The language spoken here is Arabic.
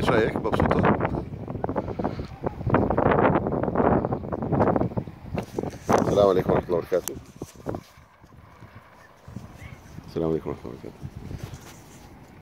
ايش رايك؟ مبسوطه؟ السلام عليكم ورحمه الله وبركاته. السلام عليكم ورحمه الله وبركاته.